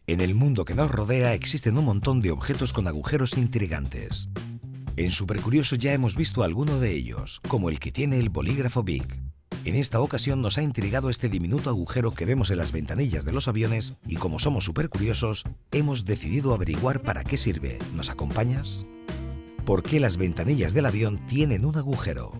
En el mundo que nos rodea existen un montón de objetos con agujeros intrigantes. En Supercurioso ya hemos visto alguno de ellos, como el que tiene el bolígrafo Bic. En esta ocasión nos ha intrigado este diminuto agujero que vemos en las ventanillas de los aviones y como somos supercuriosos, hemos decidido averiguar para qué sirve. ¿Nos acompañas? ¿Por qué las ventanillas del avión tienen un agujero?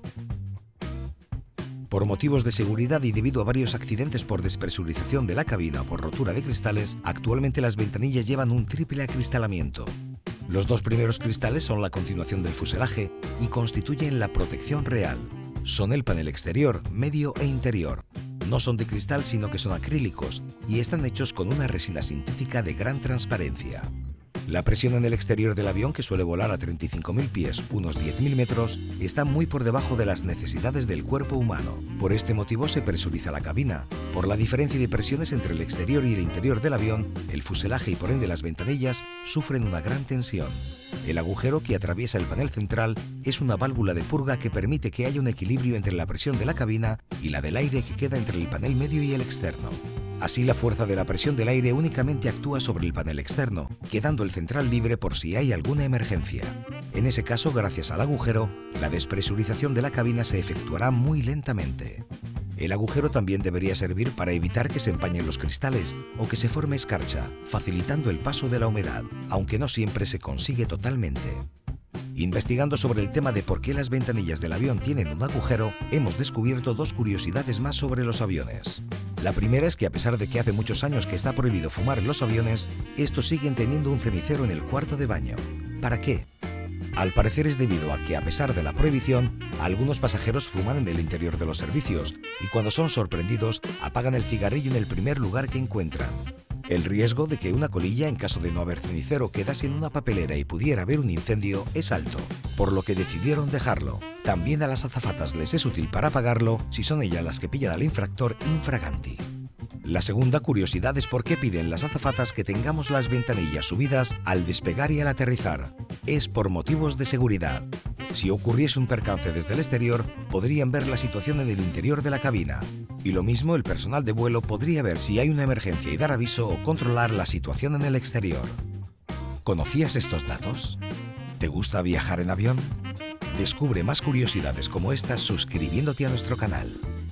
Por motivos de seguridad y debido a varios accidentes por despresurización de la cabina o por rotura de cristales, actualmente las ventanillas llevan un triple acristalamiento. Los dos primeros cristales son la continuación del fuselaje y constituyen la protección real. Son el panel exterior, medio e interior. No son de cristal sino que son acrílicos y están hechos con una resina sintética de gran transparencia. La presión en el exterior del avión, que suele volar a 35.000 pies, unos 10.000 metros, está muy por debajo de las necesidades del cuerpo humano. Por este motivo se presuriza la cabina. Por la diferencia de presiones entre el exterior y el interior del avión, el fuselaje y por ende las ventanillas sufren una gran tensión. El agujero que atraviesa el panel central es una válvula de purga que permite que haya un equilibrio entre la presión de la cabina y la del aire que queda entre el panel medio y el externo. Así, la fuerza de la presión del aire únicamente actúa sobre el panel externo, quedando el central libre por si hay alguna emergencia. En ese caso, gracias al agujero, la despresurización de la cabina se efectuará muy lentamente. El agujero también debería servir para evitar que se empañen los cristales o que se forme escarcha, facilitando el paso de la humedad, aunque no siempre se consigue totalmente. Investigando sobre el tema de por qué las ventanillas del avión tienen un agujero, hemos descubierto dos curiosidades más sobre los aviones. La primera es que a pesar de que hace muchos años que está prohibido fumar en los aviones, estos siguen teniendo un cenicero en el cuarto de baño. ¿Para qué? Al parecer es debido a que, a pesar de la prohibición, algunos pasajeros fuman en el interior de los servicios y cuando son sorprendidos apagan el cigarrillo en el primer lugar que encuentran. El riesgo de que una colilla, en caso de no haber cenicero, quedase en una papelera y pudiera haber un incendio es alto, por lo que decidieron dejarlo. También a las azafatas les es útil para apagarlo si son ellas las que pillan al infractor infraganti. La segunda curiosidad es por qué piden las azafatas que tengamos las ventanillas subidas al despegar y al aterrizar. Es por motivos de seguridad. Si ocurriese un percance desde el exterior, podrían ver la situación en el interior de la cabina. Y lo mismo el personal de vuelo podría ver si hay una emergencia y dar aviso o controlar la situación en el exterior. ¿Conocías estos datos? ¿Te gusta viajar en avión? Descubre más curiosidades como estas suscribiéndote a nuestro canal.